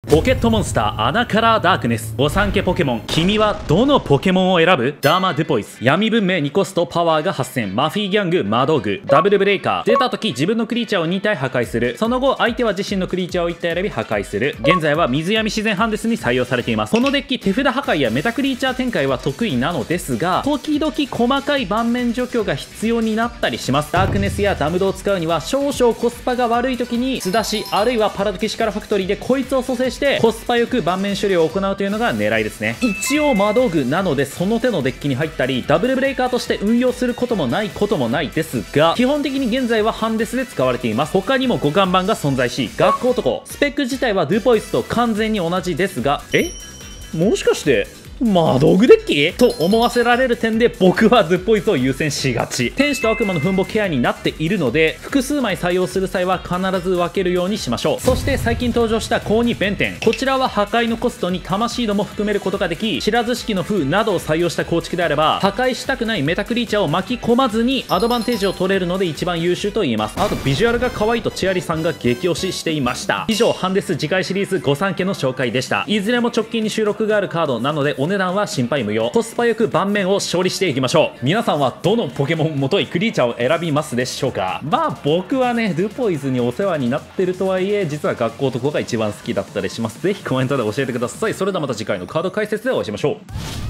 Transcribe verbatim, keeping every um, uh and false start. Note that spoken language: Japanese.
ポケットモンスターアナカラーダークネス。御三家ポケモン、君はどのポケモンを選ぶ？ダーマ・ドゥポイス。闇文明にコストパワーがはっせん。マフィーギャング、マドグ。ダブルブレイカー。出た時自分のクリーチャーをに体破壊する。その後相手は自身のクリーチャーをいち体選び破壊する。現在は水闇自然ハンデスに採用されています。このデッキ手札破壊やメタクリーチャー展開は得意なのですが、時々細かい盤面除去が必要になったりします。ダークネスやダムドを使うには少々コスパが悪い時に素出しあるいはパラドキシカラファクトリーでこいつを蘇生してコスパよく盤面処理を行うというのが狙いですね。一応魔道具なのでその手のデッキに入ったりダブルブレイカーとして運用することもないこともないですが、基本的に現在はハンデスで使われています。他にも互換版が存在し、学校男スペック自体はドゥポイスと完全に同じですが、えもしかして魔道具デッキと思わせられる点で僕はドゥポイズを優先しがち。天使と悪魔の分母ケアになっているので複数枚採用する際は必ず分けるようにしましょう。そして最近登場した高に弁天、こちらは破壊のコストに魂度も含めることができ、知らず式の風などを採用した構築であれば破壊したくないメタクリーチャーを巻き込まずにアドバンテージを取れるので一番優秀と言えます。あとビジュアルが可愛いとチアリさんが激推ししていました。以上ハンデス次回シリーズ御三家の紹介でした。いずれも直近に収録があるカードなのでお値段は心配無用。コスパよく盤面を勝利していきましょう。皆さんはどのポケモンもといクリーチャーを選びますでしょうか？まあ僕はねドゥポイズにお世話になってるとはいえ実は学校とこが一番好きだったりします。ぜひコメントで教えてください。それではまた次回のカード解説でお会いしましょう。